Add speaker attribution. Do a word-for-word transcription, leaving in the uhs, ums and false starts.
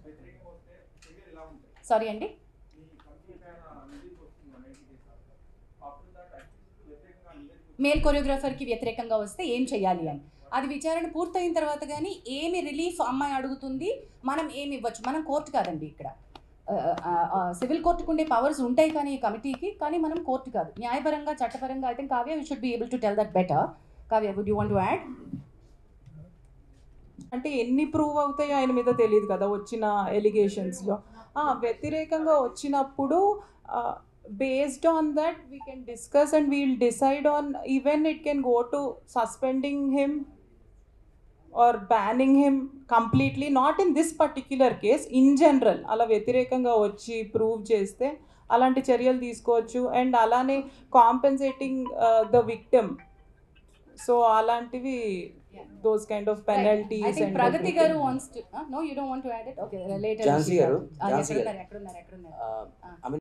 Speaker 1: Sorry అండి, male కొరియోగ్రాఫర్కి వ్యతిరేకంగా వస్తే ఏం చేయాలి అని అది విచారణ పూర్తయిన తర్వాత కానీ ఏమి రిలీఫ్ అమ్మాయి అడుగుతుంది, మనం ఏమి ఇవ్వచ్చు. మనం కోర్టు కాదండి ఇక్కడ, సివిల్ కోర్టుకు ఉండే పవర్స్ ఉంటాయి కానీ ఈ కమిటీకి, కానీ మనం కోర్టు కాదు. న్యాయపరంగా చట్టపరంగా I think Kavya you should be able to tell that better. Kavya, would you want to add?
Speaker 2: అంటే ఎన్ని ప్రూవ్ అవుతాయో ఆయన మీద తెలియదు కదా వచ్చిన ఎలిగేషన్స్లో. వ్యతిరేకంగా వచ్చినప్పుడు based on that we can discuss and we'll decide on, even it can go to suspending him or banning him completely, not in this particular case, in general అలా వ్యతిరేకంగా వచ్చి ప్రూవ్ చేస్తే అలాంటి చర్యలు తీసుకోవచ్చు. అండ్ అలానే కాంపెన్సేటింగ్ ద విక్టిమ్, సో అలాంటివి those kind of penalties.
Speaker 1: I think Pragati garu wants to uh, no, you don't want to add it? Okay, later.
Speaker 3: Jansi garu,
Speaker 1: Jansi garu, ekkunnare ekkunnare.